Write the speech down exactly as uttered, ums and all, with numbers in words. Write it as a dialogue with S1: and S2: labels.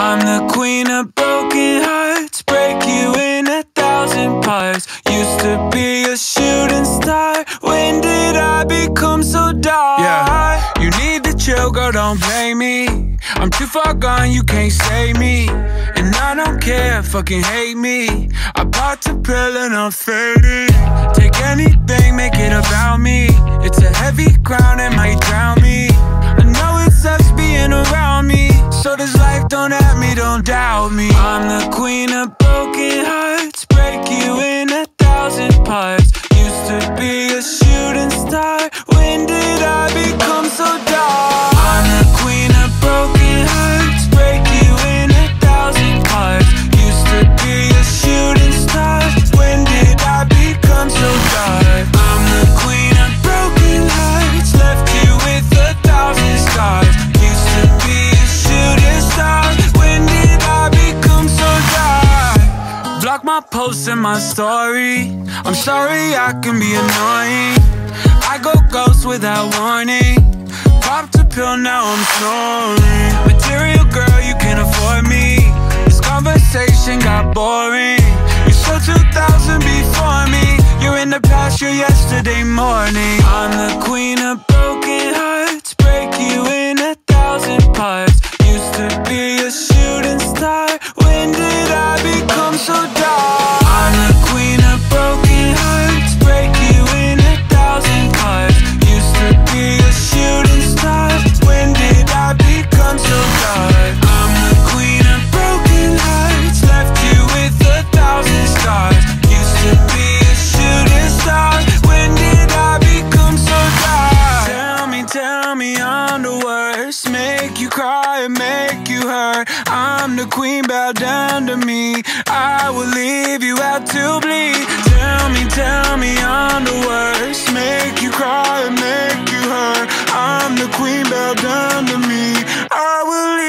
S1: I'm the queen of broken hearts, break you in a thousand parts. Used to be a shooting star, when did I become so dark? Yeah, you need to chill, girl, don't blame me. I'm too far gone, you can't save me. And I don't care, fucking hate me. I bought the pill and I'm faded. Take anything, make it about me. It's a heavy crown, it might drown me. I know it sucks being around me, so this life don't at me, don't doubt me. I'm the queen of broken hearts, break you in a thousand parts. Used to be a shooting star, when did I become so dark? I'm the queen of broken hearts, break you in a thousand parts. Used to be a shooting star, when did I become so dark? I'm the queen of broken hearts, left you with a thousand scars. Used to be a shooting star, when did I become so dark? Block my posts and my story, I'm sorry I can be annoying. I go ghost without warning. Popped a pill, now I'm snoring. Material girl, you can't afford me. This conversation got boring. You're so two thousand before me. You're in the past, you're yesterday morning. I'm the queen of broken hearts, break you in a thousand parts. Used to be a shooting star, when did I become so dark? I'm the queen of broken hearts, break you in a thousand parts. Used to be a shooting star, when did I become so dark? I'm the queen of broken hearts, left you with a thousand scars. Used to be a shooting star, when did I become so dark? Tell me, tell me I'm the worst, make you cry and make you hurt. I'm the queen, bow down to me, I will leave you out to bleed. Tell me, tell me I'm the worst, make you cry and make you hurt. I'm the queen, bow down to me, I will leave